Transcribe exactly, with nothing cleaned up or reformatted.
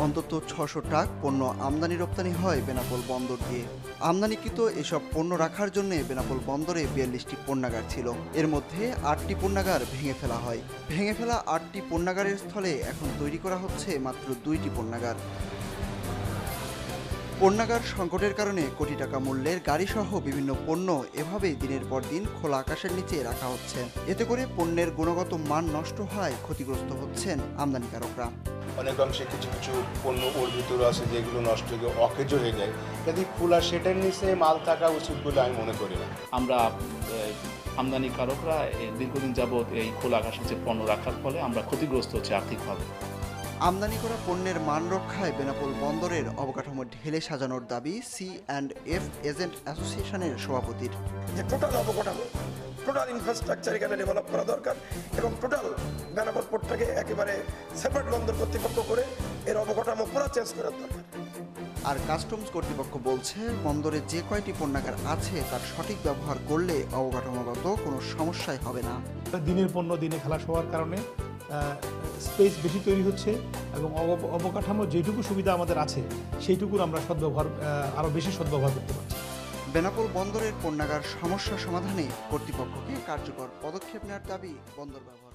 অন্তত ছশো ট্রাক পণ্য আমদানি রপ্তানি হয় বেনাপোল বন্দর দিয়ে। আমদানিকৃত এসব পণ্য রাখার জন্য বেনাপোল বন্দরে বিয়াল্লিশটি পণ্যাগার ছিল। এর মধ্যে আটটি পণ্যাগার ভেঙে ফেলা হয়। ভেঙে ফেলা আটটি পণ্যাগারের স্থলে এখন তৈরি করা হচ্ছে মাত্র দুইটি পণ্যাগার। পণ্যাগার সংকটের কারণে কোটি টাকা মূল্যের গাড়িসহ বিভিন্ন পণ্য এভাবেই দিনের পর দিন খোলা আকাশের নিচে রাখা হচ্ছে। এতে করে পণ্যের গুণগত মান নষ্ট হয়, ক্ষতিগ্রস্ত হচ্ছেন আমদানিকারকরা। অনেক অংশে কিছু কিছু পণ্য ওর ভিতরে আছে যেগুলো নষ্ট হয়ে অকেজ হয়ে যায়। যদি খোলা সেটার নিচে মাল থাকা উচিত বলে আমি মনে করি না। আমরা আমদানিকারকরা দীর্ঘদিন যাবৎ এই খোলা আকাশের নিচে পণ্য রাখার ফলে আমরা ক্ষতিগ্রস্ত হচ্ছি আর্থিকভাবে। আমদানি করা পণ্যের মান রক্ষায় বেনাপোল বন্দরের অবকাঠামো ঢেলে সাজানোর দাবি সি অ্যান্ড এফ এজেন্ট অ্যাসোসিয়েশনের সভাপতির। যে টোটাল অবকাঠামো, টোটাল ইনফ্রাস্ট্রাকচার এখানে ডেভেলপ করা দরকার এবং টোটাল বেনাপোল পোর্টটাকে একেবারে সেপারেট বন্দর কর্তৃপক্ষ করে এর অবকাঠামো পুরো চেঞ্জ করার দরকার। আর কাস্টমস কর্তৃপক্ষ বলছে, বন্দরে যে কয়টি পণ্যাগার আছে তার সঠিক ব্যবহার করলে অবকাঠামোগত কোনো সমস্যাই হবে না। দিনের পণ্য দিনে খালাস হওয়ার কারণে স্পেস বেশি তৈরি হচ্ছে এবং অবকাঠামো যেটুকু সুবিধা আমাদের আছে সেইটুকুর আমরা সদ্ব্যবহার আরও বেশি সদ্ব্যবহার করতে পারছি। বেনাপোল বন্দরের পণ্যাগার সমস্যা সমাধানে কর্তৃপক্ষকে কার্যকর পদক্ষেপ নেওয়ার দাবি বন্দর ব্যবহার